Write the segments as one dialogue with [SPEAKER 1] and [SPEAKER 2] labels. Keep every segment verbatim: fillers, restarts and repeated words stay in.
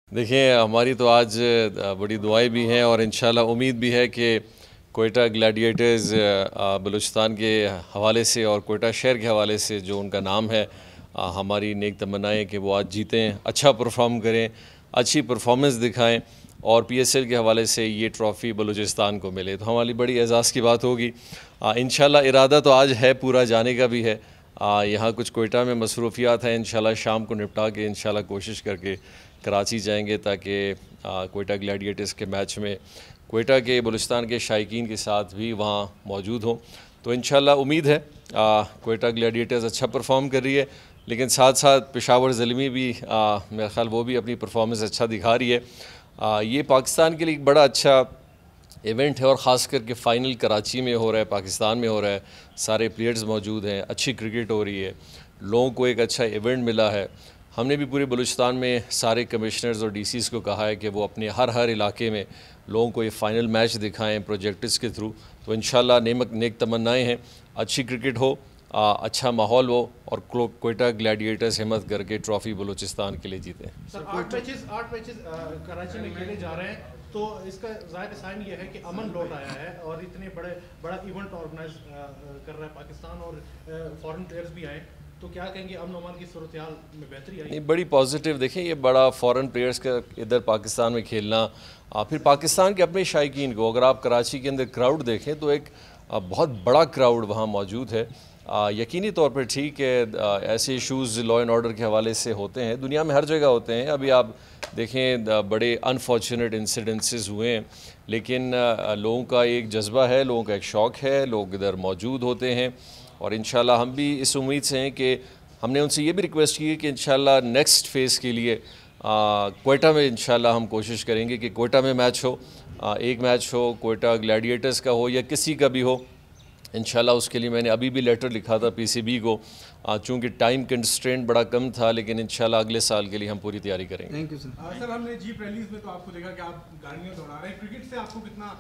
[SPEAKER 1] देखिए, हमारी तो आज बड़ी दुआएं भी हैं और इंशाल्लाह उम्मीद भी है कि कोयटा ग्लैडिएटर्स बलूचिस्तान के हवाले से और कोयटा शहर के हवाले से जो उनका नाम है, हमारी नेक तमन्नाएं कि वो आज जीतें, अच्छा परफॉर्म करें, अच्छी परफॉर्मेंस दिखाएं और पीएसएल के हवाले से ये ट्रॉफ़ी बलूचिस्तान को मिले तो हमारी बड़ी एजाज़ की बात होगी। इंशाल्लाह इरादा तो आज है, पूरा जाने का भी है। यहाँ कुछ कोयटा में मसरूफियात हैं, इंशाल्लाह शाम को निपटा के इंशाल्लाह कोशिश करके कराची जाएंगे ताकि कोयटा ग्लैडिएटर्स के मैच में कोयटा के बलूचिस्तान के शायकीन के साथ भी वहाँ मौजूद हों। तो इंशाल्लाह उम्मीद है कोयटा ग्लैडिएटर्स अच्छा परफॉर्म कर रही है, लेकिन साथ साथ पेशावर ज़ल्मी भी मेरा ख़्याल वो भी अपनी परफॉर्मेंस अच्छा दिखा रही है। आ, ये पाकिस्तान के लिए एक बड़ा अच्छा इवेंट है और ख़ास करके फ़ाइनल कराची में हो रहा है, पाकिस्तान में हो रहा है, सारे प्लेयर्स मौजूद हैं, अच्छी क्रिकेट हो रही है, लोगों को एक अच्छा इवेंट मिला है। हमने भी पूरे बलूचिस्तान में सारे कमिश्नर्स और डीसीज़ को कहा है कि वो अपने हर हर इलाके में लोगों को ये फ़ाइनल मैच दिखाएं प्रोजेक्ट्स के थ्रू। तो इंशाल्लाह नेमक नेक तमन्नाएँ हैं, अच्छी क्रिकेट हो, आ, अच्छा माहौल हो और कोयटा ग्लैडिएटर्स हिम्मत करके ट्रॉफ़ी बलूचिस्तान के लिए जीतें।
[SPEAKER 2] सर, आठ मैचेस आठ मैचेस कराची में खेले जा रहे हैं, तो इसका ज़ाहिर साइन ये है कि अमन लौट आया है और इतने बड़े बड़ा इवेंट ऑर्गेनाइज कर रहा है पाकिस्तान और फॉरेन प्लेयर्स भी आए, तो क्या कहेंगे अमन अमान की सूरत हाल में बेहतरी आई?
[SPEAKER 1] नहीं, बड़ी पॉजिटिव। देखें, ये बड़ा फॉरेन प्लेयर्स का इधर पाकिस्तान में खेलना, आ, फिर पाकिस्तान के अपने शायकीन को, अगर आप कराची के अंदर क्राउड देखें तो एक आ, बहुत बड़ा क्राउड वहाँ मौजूद है। आ, यकीनी तौर पर ठीक है, ऐसे इशूज़ लॉ एंड ऑर्डर के हवाले से होते हैं, दुनिया में हर जगह होते हैं। अभी आप देखें बड़े अनफॉर्चुनेट इंसिडेंसेस हुए हैं, लेकिन आ, लोगों का एक जज्बा है, लोगों का एक शौक़ है, लोग इधर मौजूद होते हैं और इंशाल्लाह हम भी इस उम्मीद से हैं कि हमने उनसे ये भी रिक्वेस्ट की है कि इंशाल्लाह नेक्स्ट फ़ेज़ के लिए कोयटा में इंशाल्लाह हम कोशिश करेंगे कि कोयटा में मैच हो, आ, एक मैच हो, कोयटा ग्लैडिएटर्स का हो या किसी का भी हो। इंशाल्लाह उसके लिए मैंने अभी भी लेटर लिखा था पीसीबी को, चूँकि टाइम कंस्ट्रेंट बड़ा कम था, लेकिन इंशाल्लाह अगले साल के लिए हम पूरी तैयारी करेंगे।
[SPEAKER 2] Thank you sir. सर, हमने जीप रैलीज में तो आपको देखा कि आप गाड़ियाँ दौड़ा रहे हैं, क्रिकेट से आपको कितना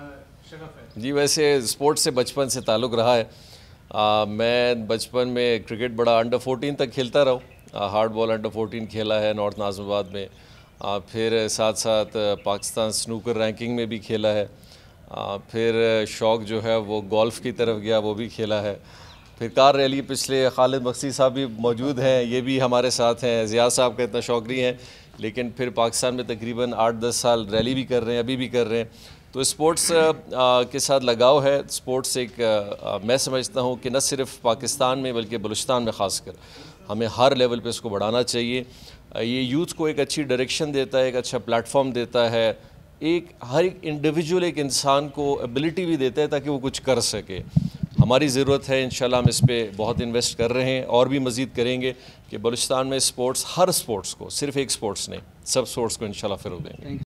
[SPEAKER 2] शगफ है?
[SPEAKER 1] जी, वैसे स्पोर्ट्स से बचपन से ताल्लुक़ रहा है। आ, मैं बचपन में क्रिकेट बड़ा अंडर फोर्टीन तक खेलता रहा, हार्ड बॉल अंडर फोर्टीन खेला है नॉर्थ नाज़िमाबाद में, आ, फिर साथ साथ पाकिस्तान स्नूकर रैंकिंग में भी खेला है, आ, फिर शौक़ जो है वो गोल्फ़ की तरफ गया, वो भी खेला है। फिर कार रैली पिछले खालिद मक्सी साहब भी मौजूद हैं, ये भी हमारे साथ हैं। ज़िया साहब का इतना शौक़ नहीं है, लेकिन फिर पाकिस्तान में तकरीबन आठ दस साल रैली भी कर रहे हैं, अभी भी कर रहे हैं। तो स्पोर्ट्स के साथ लगाव है। स्पोर्ट्स एक आ, मैं समझता हूँ कि न सिर्फ पाकिस्तान में बल्कि बलूचिस्तान में ख़ासकर हमें हर लेवल पे इसको बढ़ाना चाहिए। ये यूथ को एक अच्छी डायरेक्शन देता है, एक अच्छा प्लेटफॉर्म देता है, एक हर एक इंडिविजुअल एक इंसान को एबिलिटी भी देता है ताकि वो कुछ कर सके। हमारी ज़रूरत है, इंशाल्लाह हम इस पर बहुत इन्वेस्ट कर रहे हैं और भी मज़ीद करेंगे कि बलूचिस्तान में स्पोर्ट्स, हर स्पोर्ट्स को, सिर्फ एक स्पोर्ट्स नहीं, सब स्पोर्ट्स को इंशाल्लाह फ़रोग़ देंगे।